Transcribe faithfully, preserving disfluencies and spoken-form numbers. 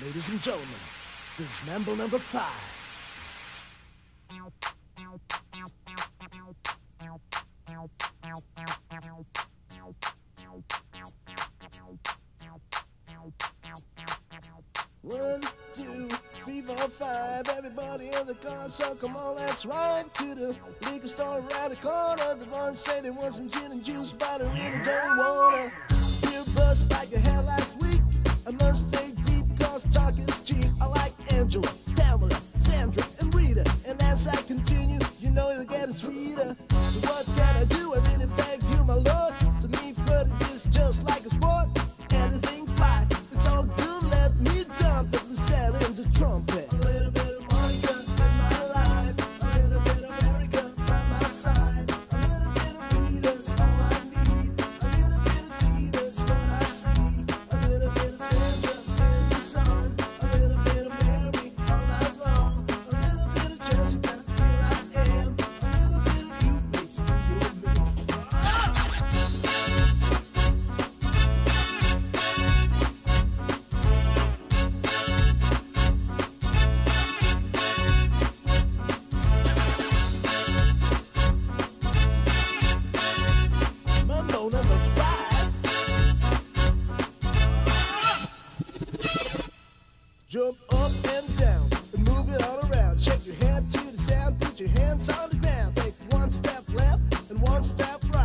Ladies and gentlemen, this is Mambo number five. One, two, three, four, five. Everybody in the car, so come on, let's ride to the liquor store around the corner. The ones say they want some gin and juice, but I really don't wanna. Beer bust like a hell last week. I must stay deep, cause talk is cheap. I like Angela, Pamela, Sandra, and Rita. And as I continue, you know it'll get sweeter. So what can I do? I really beg you, my lord. To me, flirting is just like a sport. Anything fly, it's all good, let me dump it. We set in the trumpet. A little bit of Monica in my life. A little bit of America by my side. A little bit of Rita's all I need. A little bit of Tita's what I see. A little bit of Sandra in the sun. A little bit of Mary all night long. A little bit of Jessica, here I am. A little bit of you makes me you and me. Mambo number five. Jump up and down and move it all around. Shake your head to the sound, put your hands on the ground. Take one step left and one step right.